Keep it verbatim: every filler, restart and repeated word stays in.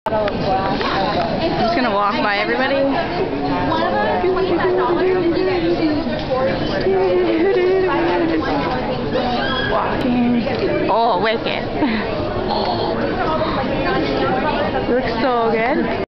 I'm just gonna walk by everybody. Walking. Oh, wicked. Looks so good.